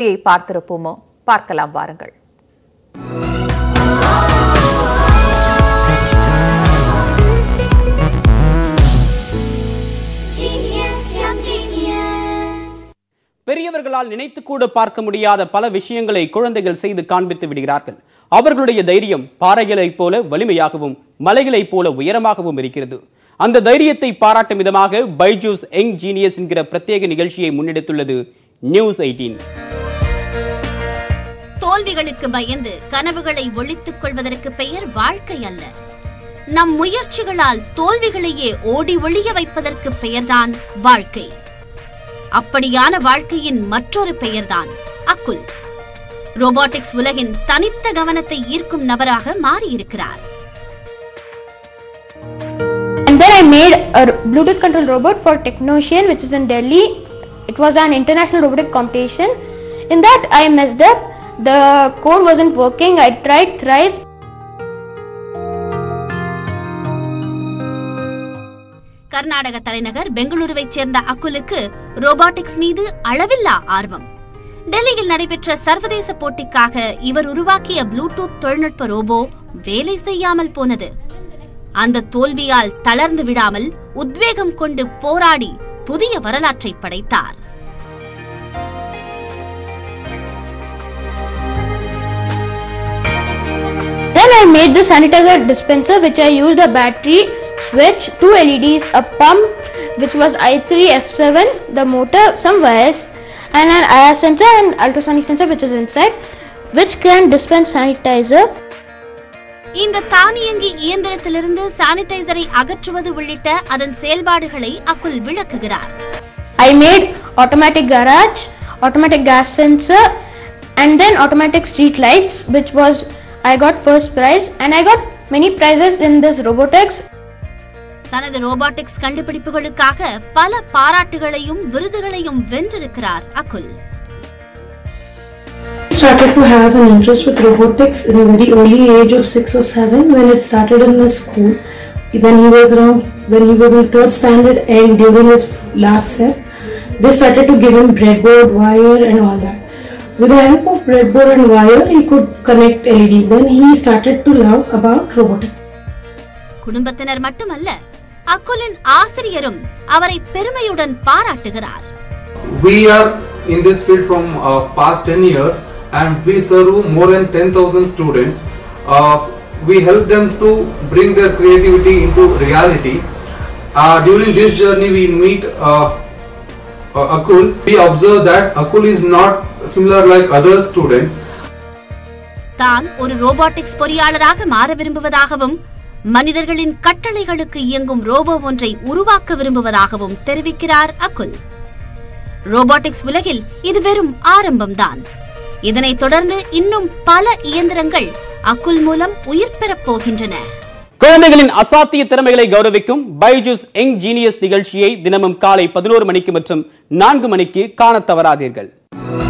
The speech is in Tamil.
பார்த்திருப்போமோ? பார்க்கலாம் வாருங்கள். பெரியவர்களால் நினைத்து கூட பார்க்க முடியாத பல விஷயங்களை குழந்தைகள் செய்து காண்பித்து விடுகிறார்கள். அவர்களுடைய தைரியம் பாறைகளைப் போல வலிமையாகவும் மலைகளைப் போல உயரமாகவும் இருக்கிறது. அந்த தைரியத்தை பாராட்டும் விதமாக பைஜூஸ் யங் ஜீனியஸ் என்கிற பிரத்யேக நிகழ்ச்சியை முன்னெடுத்துள்ளது நியூஸ் 18. தோல்விகளுக்கு பயந்து கனவுகளை ஒழித்துக் கொள்வதற்கு பெயர் வாழ்க்கை அல்ல. நம் முயற்சிகளால் தோல்விகளையே ஓடி ஒழிய வைப்பதற்கு பெயர்தான் வாழ்க்கை. அப்படியான வாழ்க்கையின் மற்றொரு பெயர்தான் அகுல். ரோபோட்டிக்ஸ் உலகின் தனித்த கவனத்தை ஈர்க்கும் நபராக மாறியிருக்கிறார். And then I made a Bluetooth control robot for Technocian, which is in Delhi. It was an international robotic competition. In that I messed up. The code wasn't working. I tried thrice. Karnataka தலைநகர் பெங்களூருவைச் சேர்ந்த அகுலுக்கு ரோபோட்டிக்ஸ் மீது அளவில்லா ஆர்வம். டெல்லியில் நடைபெற்ற சர்வதேச போட்டிக்காக இவர் உருவாக்கிய ப்ளூடூத் தொழில்நுட்ப ரோபோ வேலை செய்யாமல் போனது. அந்த தோல்வியால் தளர்ந்து விடாமல் உத்வேகம் கொண்டு போராடி புதிய வரலாற்றை படைத்தார். Then I made the sanitizer dispenser, which I used a battery switch, 2 LEDs, a pump which was i3F7, the motor, some wires, and an IR sensor and ultrasonic sensor which is inside, which can dispense sanitizer. இந்த தானியங்கி இயந்திரத்திலிருந்து சானிடைசரை அகற்றுவது உள்ளிட்ட அதன் செயல்பாடுகளை அகுல் விளக்குகிறார். I made automatic garage, automatic gas sensor, and then automatic street lights, which was I got first prize, and I got many prizes in this robotics. தனது ரோபோட்டிக்ஸ் கண்டுபிடிப்புகளுக்காக பல பாராட்டுகளையும் விருதுகளையும் வென்றிருக்கிறார் அகுல். I started to have an interest with robotics in a very early age of 6 or 7 when it started in my school. When he was in 3rd standard and during his last set, they started to give him breadboard, wire and all that. With the help of breadboard and wire, he could connect LEDs. Then he started to love about robotics. குடும்பத்தினர் மட்டுமல்ல, அகுலின் ஆசிரியரும் அவரை பெருமையுடன் பாராட்டுகிறார். We are in this field from past 10 years and we serve more than 10,000 students. We help them to bring their creativity into reality. During this journey we meet Akul. We observe that Akul is not similar like other students. தான் ஒரு ரோபோட்டிக்ஸ் பொறியாளராக மாற விரும்புவதாகவும் மனிதர்களின் கட்டளைகளுக்கு இயங்கும் ரோபோ ஒன்றை உருவாக்க விரும்புவதாகவும் தெரிவிக்கிறார் அகுல். ரோபோட்டிக்ஸ் உலகில் இது வெறும் ஆரம்பம்தான். இதனைத் தொடர்ந்து இன்னும் பல இயந்திரங்கள் அகுல் மூலம் உயிர் பெறப் போகின்றன. குழந்தைகளின் அசாத்திய திறமைகளை கௌரவிக்கும் பைஜூஸ் யங் ஜீனியஸ் நிகழ்ச்சியை தினமும் காலை 11 மணிக்கு மற்றும் 4 மணிக்கு காணத் தவறாதீர்கள்.